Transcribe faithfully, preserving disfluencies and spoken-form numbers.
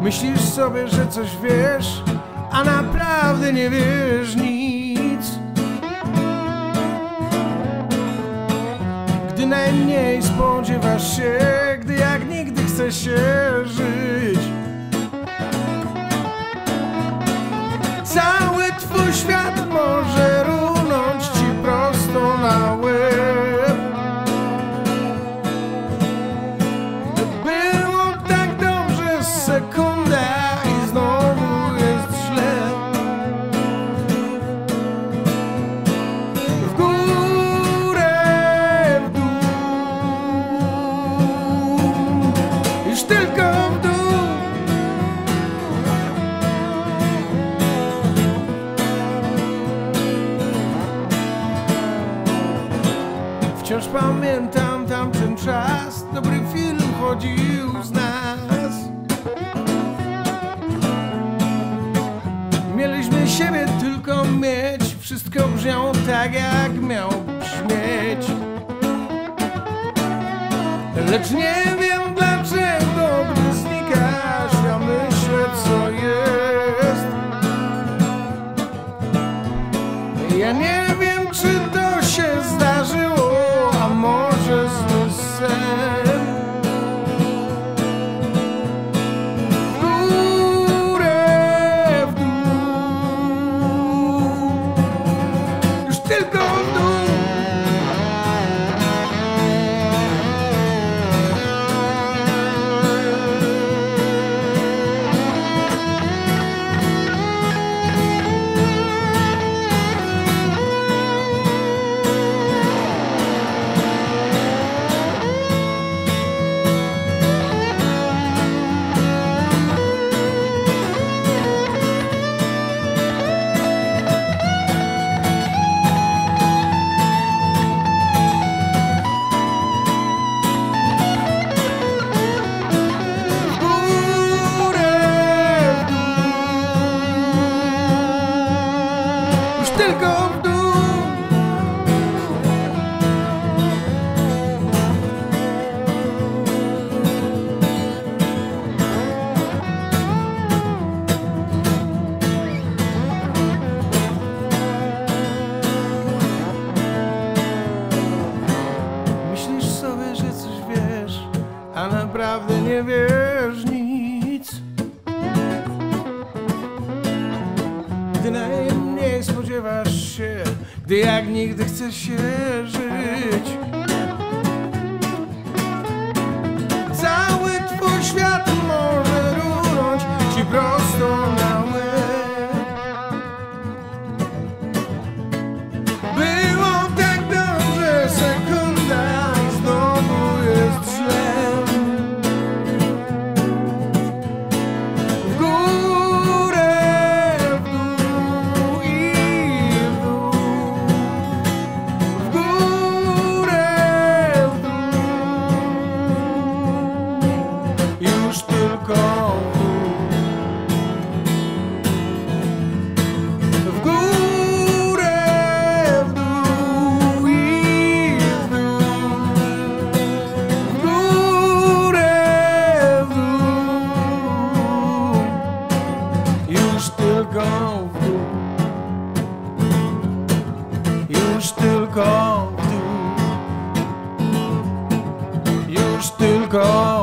Myślisz sobie, że coś wiesz, a naprawdę nie wiesz nic. Gdy najmniej spodziewasz się, gdy jak nigdy chce się żyć. Cały twój świat może runąć ci prosto na łeb. Było tak dobrze, sekunda i znowu jest źle. W górę, w dół, już tylko w dół. Wciąż pamiętam tamten czas, dobry film chodził z nas. Mieliśmy siebie tylko mieć, wszystko brzmiało tak jak miało brzmieć. Lecz nie wiem dlaczego, gdy znikasz, ja myślę co jest. Ja nie wiem czy to się zdarzyło, a może zły sen. W górę, w dół, już tylko w dół. Tylko w dół. Myślisz sobie, że coś wiesz, a naprawdę nie wiesz nic. Gdy najmniej spodziewasz się, gdy jak nigdy chcesz się żyć. Cały twój świat może runąć ci prosto na łeb. Było tak dobrze, sekunda i znowu jest źle. W górę, w dół i w dół. W górę, w dół. Już tylko w dół. W górę, w dół i w dół. W górę, w dół. Już tylko w dół. Już tylko w dół. Już tylko